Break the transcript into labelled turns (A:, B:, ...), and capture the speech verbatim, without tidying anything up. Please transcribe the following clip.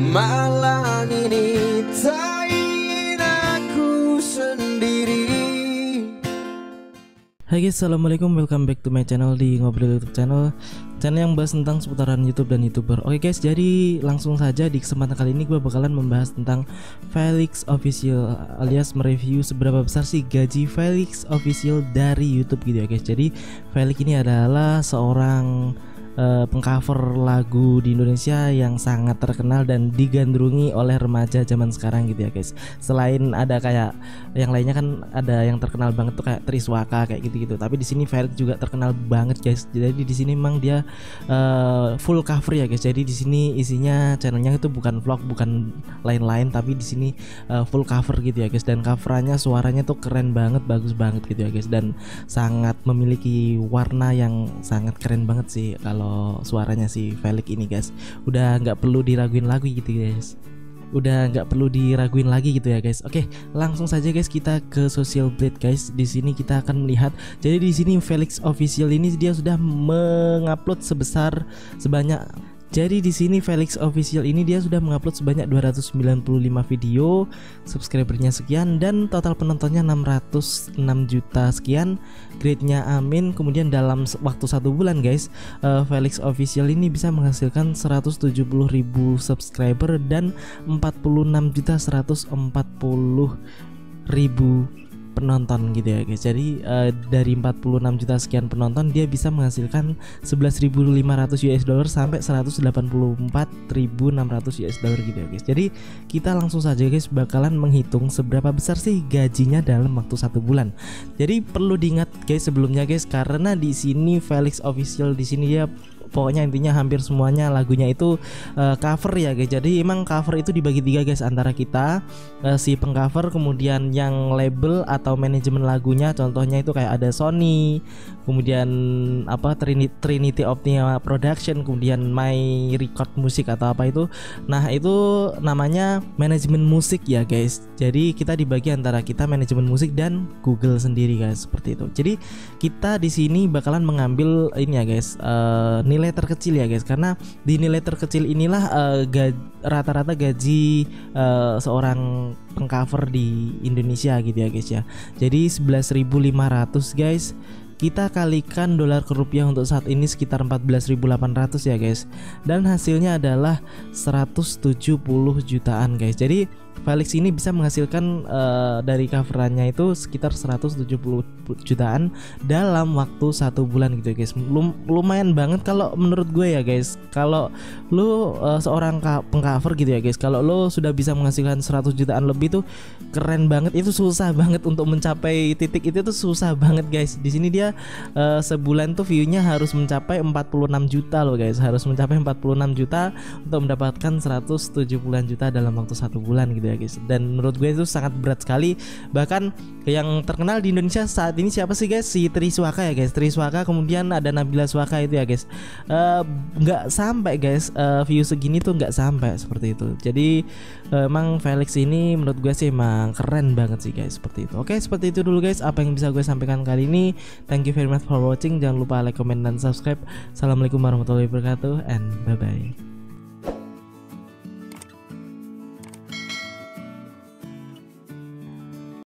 A: Malam ini tak ingin aku sendiri.
B: Hai guys, assalamualaikum, welcome back to my channel di Ngobrol YouTube channel, channel yang bahas tentang seputaran YouTube dan YouTuber. Oke guys, jadi langsung saja di kesempatan kali ini gue bakalan membahas tentang Felix Official, alias mereview seberapa besar sih gaji Felix Official dari YouTube gitu ya guys. Jadi Felix ini adalah seorang Uh, pengcover lagu di Indonesia yang sangat terkenal dan digandrungi oleh remaja zaman sekarang gitu ya guys. Selain ada kayak yang lainnya kan ada yang terkenal banget tuh kayak Triswaka kayak gitu-gitu. Tapi di sini Felix juga terkenal banget guys. Jadi di sini memang dia uh, full cover ya guys. Jadi di sini isinya channelnya itu bukan vlog, bukan lain-lain, tapi di sini uh, full cover gitu ya guys. Dan coverannya suaranya tuh keren banget, bagus banget gitu ya guys. Dan sangat memiliki warna yang sangat keren banget sih kalau suaranya si Felix ini guys. Udah nggak perlu diraguin lagi gitu guys. Udah nggak perlu diraguin lagi gitu ya guys. Oke, langsung saja guys kita ke Social Blade guys. Di sini kita akan melihat. Jadi di sini Felix Official ini dia sudah mengupload sebesar sebanyak Jadi di sini Felix Official ini dia sudah mengupload sebanyak dua ratus sembilan puluh lima video, subscribernya sekian dan total penontonnya enam ratus enam juta sekian, grade-nya amin. Kemudian dalam waktu satu bulan guys, uh, Felix Official ini bisa menghasilkan seratus tujuh puluh ribu subscriber dan empat puluh enam juta seratus empat puluh ribu penonton gitu ya guys. Jadi uh, dari empat puluh enam juta sekian penonton dia bisa menghasilkan sebelas ribu lima ratus U S dollar sampai seratus delapan puluh empat ribu enam ratus U S dollar gitu ya guys. Jadi kita langsung saja guys bakalan menghitung seberapa besar sih gajinya dalam waktu satu bulan. Jadi perlu diingat guys sebelumnya guys, karena di sini Felix Official di sini dia pokoknya intinya hampir semuanya lagunya itu uh, cover ya guys. Jadi emang cover itu dibagi tiga guys, antara kita uh, si pengcover, kemudian yang label atau manajemen lagunya. Contohnya itu kayak ada Sony, kemudian apa Trinity, Trinity Optima Production, kemudian My Record Music atau apa itu. Nah itu namanya manajemen musik ya guys. Jadi kita dibagi antara kita manajemen musik dan Google sendiri guys, seperti itu. Jadi kita di sini bakalan mengambil ini ya guys, uh, nilai terkecil ya guys, karena di nilai terkecil inilah uh, ga, rata-rata gaji uh, seorang pengcover di Indonesia gitu ya guys ya. Jadi sebelas ribu lima ratus guys, kita kalikan dolar ke rupiah untuk saat ini sekitar empat belas ribu delapan ratus ya guys. Dan hasilnya adalah seratus tujuh puluh jutaan guys. Jadi Felix ini bisa menghasilkan uh, dari coverannya itu sekitar seratus tujuh puluh jutaan dalam waktu satu bulan gitu ya guys. Lum lumayan banget kalau menurut gue ya guys. Kalau lu uh, seorang pengcover gitu ya guys, kalau lu sudah bisa menghasilkan seratus jutaan lebih tuh keren banget. Itu susah banget untuk mencapai titik itu tuh susah banget guys. Di sini dia uh, sebulan tuh view-nya harus mencapai empat puluh enam juta loh guys. Harus mencapai empat puluh enam juta untuk mendapatkan seratus tujuh puluh juta dalam waktu satu bulan gitu ya guys. Dan menurut gue itu sangat berat sekali. Bahkan yang terkenal di Indonesia saat ini siapa sih guys? Si Triswaka ya guys. Triswaka, kemudian ada Nabila Swaka itu ya guys. Nggak uh, sampai guys, uh, view segini tuh nggak sampai seperti itu. Jadi uh, emang Felix ini menurut gue sih emang keren banget sih guys, seperti itu. Oke, seperti itu dulu guys apa yang bisa gue sampaikan kali ini. Thank you very much for watching. Jangan lupa like, comment, dan subscribe. Assalamualaikum warahmatullahi wabarakatuh and bye bye.